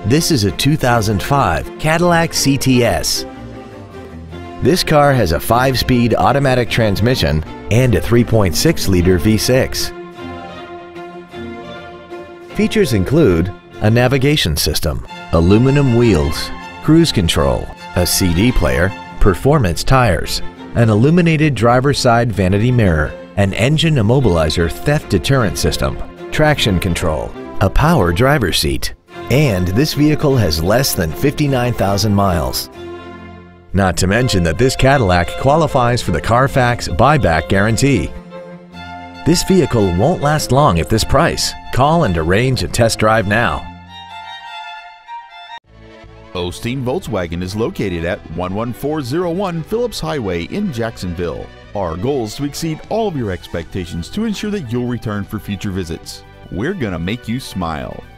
This is a 2005 Cadillac CTS. This car has a 5-speed automatic transmission and a 3.6-liter V6. Features include a navigation system, aluminum wheels, cruise control, a CD player, performance tires, an illuminated driver's side vanity mirror, an engine immobilizer theft deterrent system, traction control, a power driver's seat, and this vehicle has less than 59,000 miles. Not to mention that this Cadillac qualifies for the Carfax buyback guarantee. This vehicle won't last long at this price. Call and arrange a test drive now. Osteen Volkswagen is located at 11401 Phillips Highway in Jacksonville. Our goal is to exceed all of your expectations to ensure that you'll return for future visits. We're gonna make you smile.